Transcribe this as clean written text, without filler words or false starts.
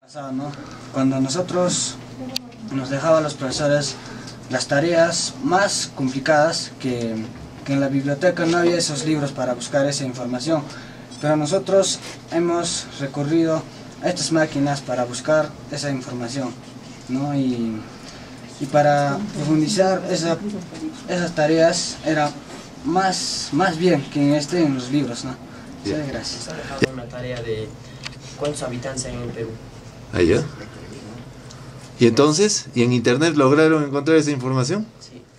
Pasado, ¿no? Cuando nosotros nos dejaban los profesores las tareas más complicadas, que en la biblioteca no había esos libros para buscar esa información, pero nosotros hemos recurrido a estas máquinas para buscar esa información, ¿no? Y para profundizar esas tareas era más bien que en los libros, ¿no? Sí, gracias. He dejado una tarea de cuántos habitantes hay en el Perú. ¿Ah, ya? ¿Y entonces? ¿Y en internet lograron encontrar esa información? Sí.